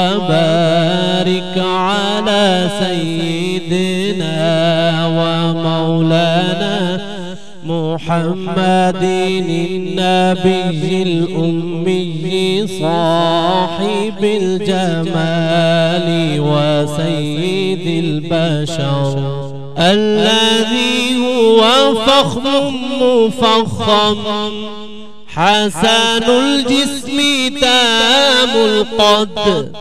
وبارك على سيدنا ومولانا محمد النبي الأمي صاحب الجمال وسيد البشر الذي هو فخم مفخم حسن الجسم تام القد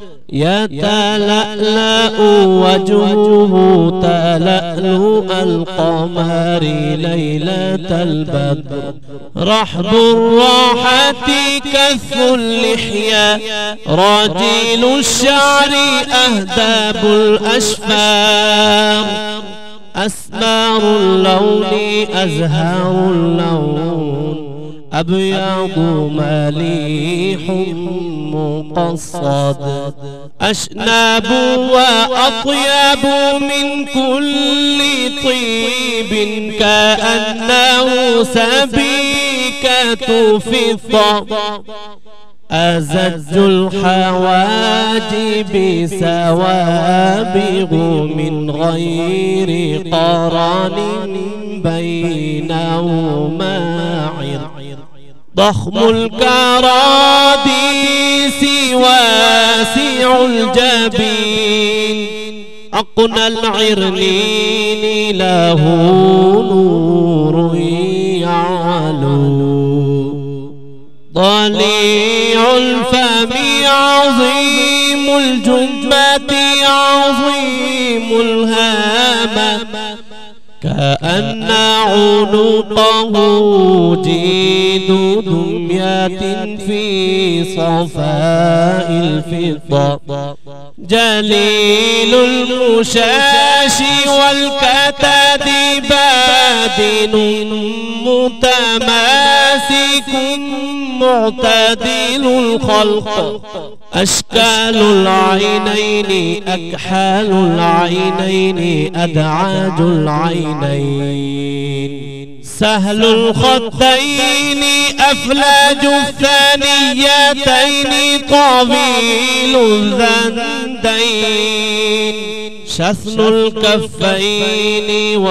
يتلألأ وجهه تلألؤ القمر ليلة البدر رحب الراحة كث اللحية رجيل الشعر أهداب الأشفار أسمار اللون أزهار اللون أبيض مليح مقصد أشناب وأطيب من كل طيب كأنه سبيكة فضة أزج الحواجب سوابغ من غير قران بينهما عرق ضخم الكراديس واسع الجبين أقنى العرنين له نور يعلو ضليع الفم عظيم الجنبة عظيم الهامة كأن عنقه جيد دمية في صفاء الفضة جليل المشاش والكتد بادن متماسك معتدل الخلق أشكال العينين أكحال العينين أدعاج العينين سهل الخطين أفلاج الثانيتين طويل الذندين شثن الكفين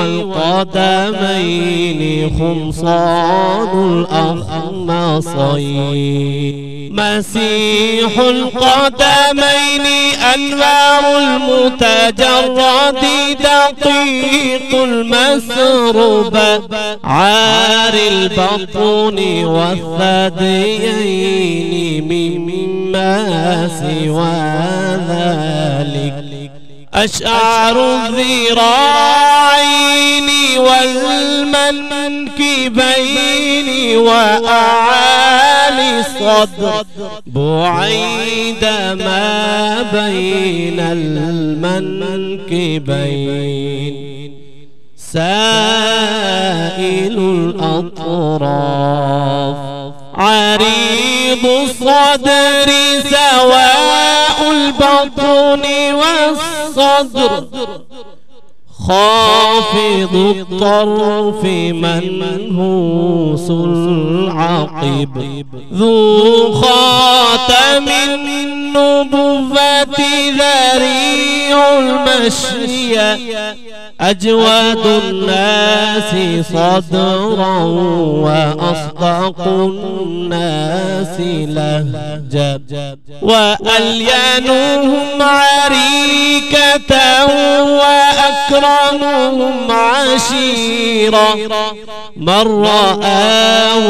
والقدمين خمصان الأخمصين مسيح القدمين أنوار المتجرد دقيق المسربة عار البطن والثديين مما سوى ذلك أشعر الذراعين والمنكبين وأعالي الصدر بعيد ما بين المنكبين سائل الأطراف عريض الصدر سواء البطن والصدر خافض الطرف منهوس العقب ذو خاتم النبوة ذريع المشية أجود الناس صدرا وأصدق الناس لهجة وألينهم عريكة وأكرمهم عشيرا من رآه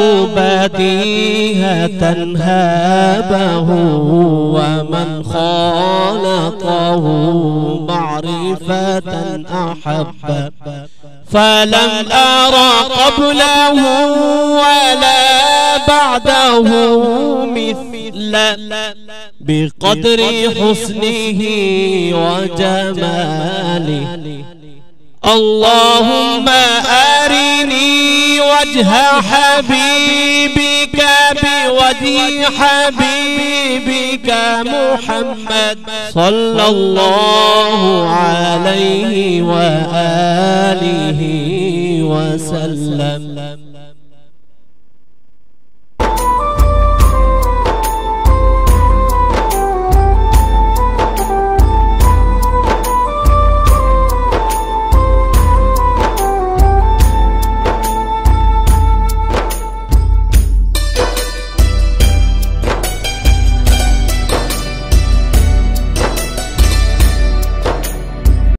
بديهة هابه ومن خالطه معرفة أحب فلم أرى قبله ولا بعده مثل بقدر حسنه وجماله اللهم أرني وجه حبيبك بوجه حبيبك محمد صلى الله عليه وآله وسلم